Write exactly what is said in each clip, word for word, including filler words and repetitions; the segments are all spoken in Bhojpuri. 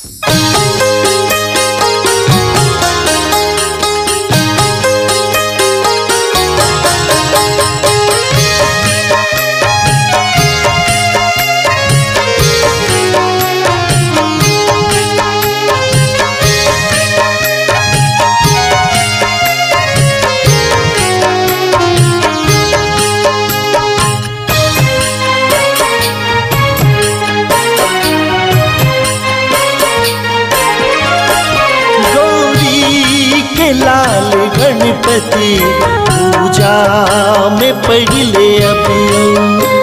लाल गणपति पूजा में पहिले अभियो,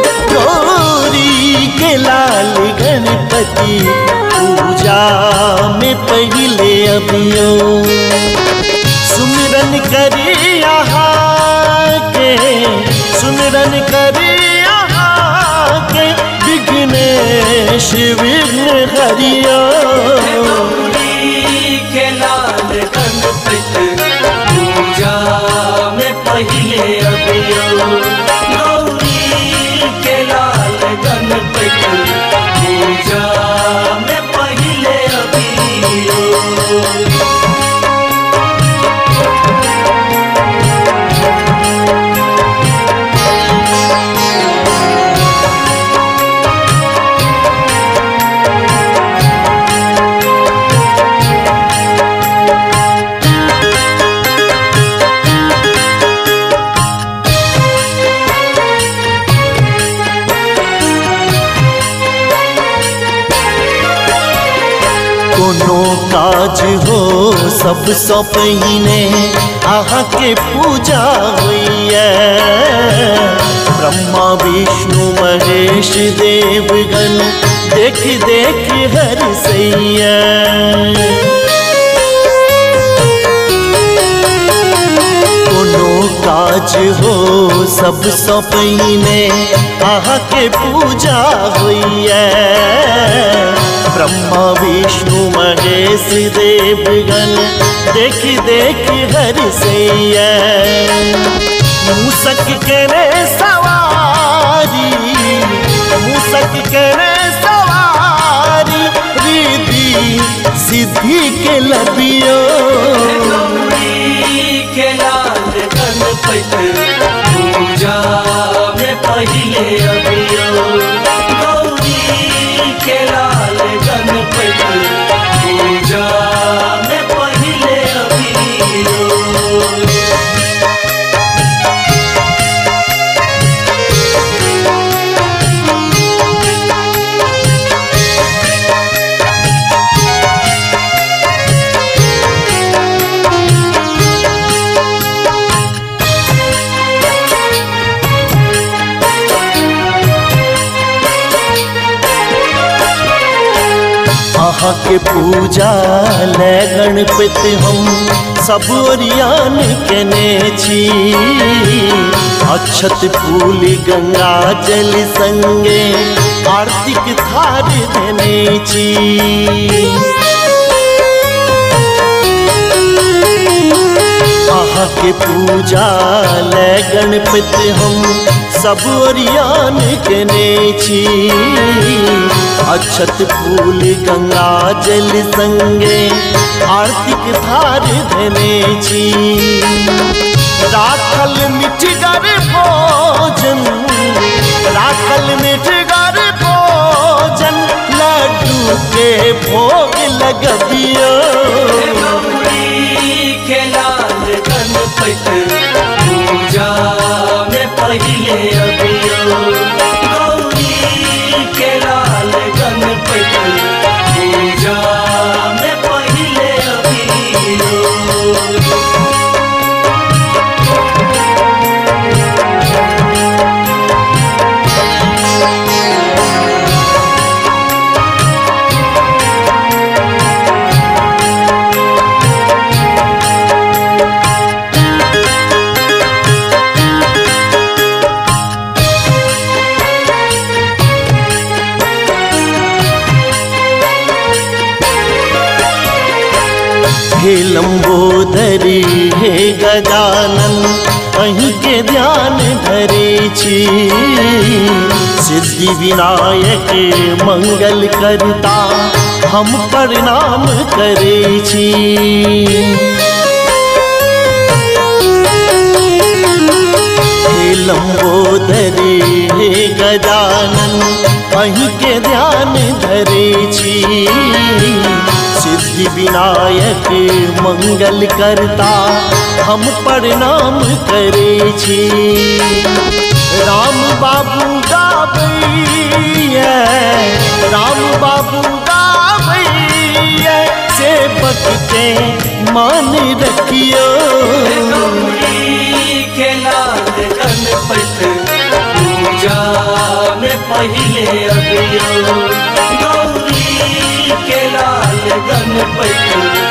गौरी के लाल गणपति पूजा में पहिले अभियो। सुमिरन करे यहाँ के, सुमिरन करे यहाँ के, विघ्नेश विघ्न हरियो। पूजा में पहिले अभियो, गौरी के लाल गणपति पूजा में पहिले अभियो। कोनो काज हो सब सौंपने आहा के पूजा हुई। ब्रह्मा विष्णु महेश देवगण देख देख हर सैया। कोनो काज हो सब सौंपने आहा के पूजा हुई। ब्रह्मा विष्णु महेश देवगण देख देख हर सैया। मूसक करे सवारी, मूसक करे सवारी, रिद्धि सिद्धि के लबियो। गौरी के लाल गणपति पूजा में पहिले अभियो, गौरी के लाल गणपति पूजा में पहिले अभियो। आहा के पूजा ले गणपति हम सब ओरियान केने छी। अक्षत फूल गंगा जल संगे आरती थार देने छी। आहा के पूजा ले गणपति हम सब ओरियान केने छी। अक्षत फूल गंगा जल संगे आरती थार धने छी। राखल मिठगर भोजन, राखल मिठगर भोजन, लड्डू के भोग लगबियो। गौरी के लाल गणपति पूजा में पहिले अभियो, गौरी के लाल गणपति पूजा में पहिले अभियो। हे लंबोदरी हे गजानन अहीं के ध्यान धरे छी। सिद्धि विनायक मंगल करता हम प्रणाम करे छी। हे लंबोदरी हे गजानन अहीं के ध्यान धरे छी। सिद्धि विनायक मंगल करता हम प्रणाम करे छी। राम बाबू गाबैया राम बाबू गाबैया सेवक के मान रखियो। गौरी के लाल गणपति पूजा में पहिले अभियो। गौरी के लाल गणपति